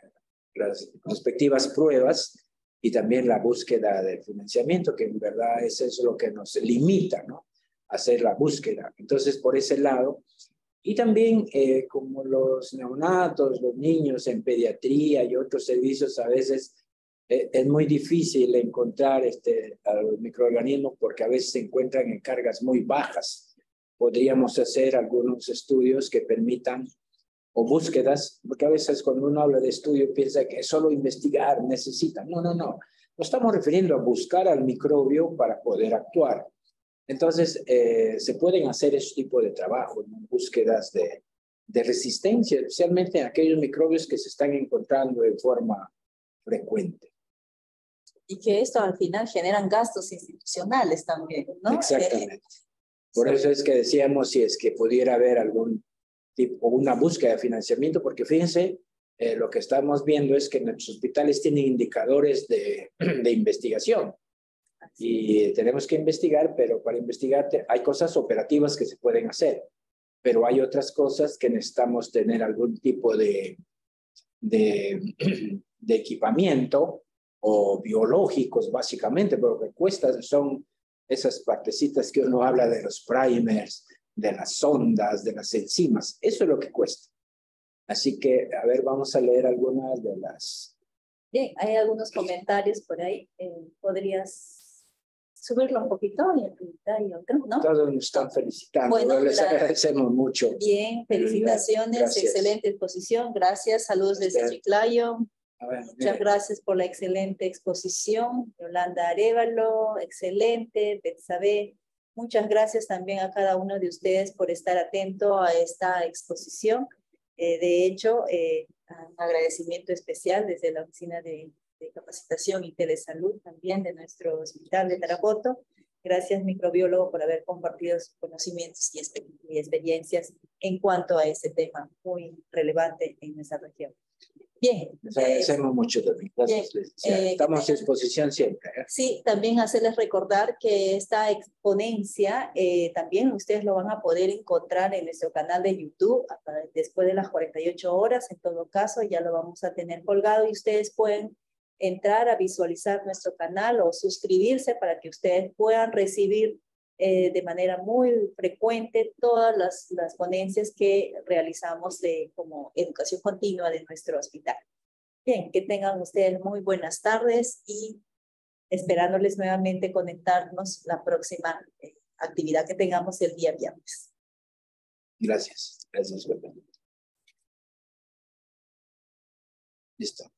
las respectivas pruebas y también la búsqueda del financiamiento, que en verdad eso es lo que nos limita, ¿no? Hacer la búsqueda. Entonces, por ese lado, y también eh, como los neonatos, los niños en pediatría y otros servicios, a veces eh, es muy difícil encontrar este, a los microorganismos porque a veces se encuentran en cargas muy bajas. Podríamos hacer algunos estudios que permitan, o búsquedas, porque a veces cuando uno habla de estudio piensa que solo investigar necesita. No, no, no. Nos estamos refiriendo a buscar al microbio para poder actuar. Entonces, eh, se pueden hacer ese tipo de trabajo, ¿no? Búsquedas de, de resistencia, especialmente en aquellos microbios que se están encontrando de forma frecuente. Y que esto al final generan gastos institucionales también, ¿no? Exactamente. Por eso es que decíamos si es que pudiera haber algún tipo, una búsqueda de financiamiento, porque fíjense, eh, lo que estamos viendo es que nuestros hospitales tienen indicadores de, de investigación y tenemos que investigar, pero para investigar hay cosas operativas que se pueden hacer, pero hay otras cosas que necesitamos tener algún tipo de, de, de equipamiento o biológicos básicamente, pero lo que cuesta son esas partecitas que uno habla de los primers, de las sondas, de las enzimas. Eso es lo que cuesta. Así que, a ver, vamos a leer algunas de las Bien, hay algunos comentarios por ahí. Eh, ¿Podrías subirlo un poquito y otro, no? Todos nos están felicitando. Bueno, les la... agradecemos mucho. Bien, felicitaciones, gracias. Excelente exposición. Gracias. Saludos desde Usted. Chiclayo. Ver, Muchas mire. gracias por la excelente exposición. Yolanda Arévalo, excelente. Betsabe. Muchas gracias también a cada uno de ustedes por estar atento a esta exposición. Eh, de hecho, eh, un agradecimiento especial desde la Oficina de, de Capacitación y Telesalud, también de nuestro Hospital de Tarapoto. Gracias, microbiólogo, por haber compartido sus conocimientos y, exper y experiencias en cuanto a este tema muy relevante en nuestra región. Bien. Les agradecemos eh, mucho también. Gracias. Bien, eh, Estamos a su disposición siempre. ¿eh? Sí, también hacerles recordar que esta exponencia eh, también ustedes lo van a poder encontrar en nuestro canal de YouTube después de las cuarenta y ocho horas. En todo caso, ya lo vamos a tener colgado y ustedes pueden entrar a visualizar nuestro canal o suscribirse para que ustedes puedan recibir eh, de manera muy frecuente todas las, las ponencias que realizamos de, como educación continua de nuestro hospital. Bien, que tengan ustedes muy buenas tardes y esperándoles nuevamente conectarnos la próxima eh, actividad que tengamos el día viernes. Gracias. Gracias. Listo.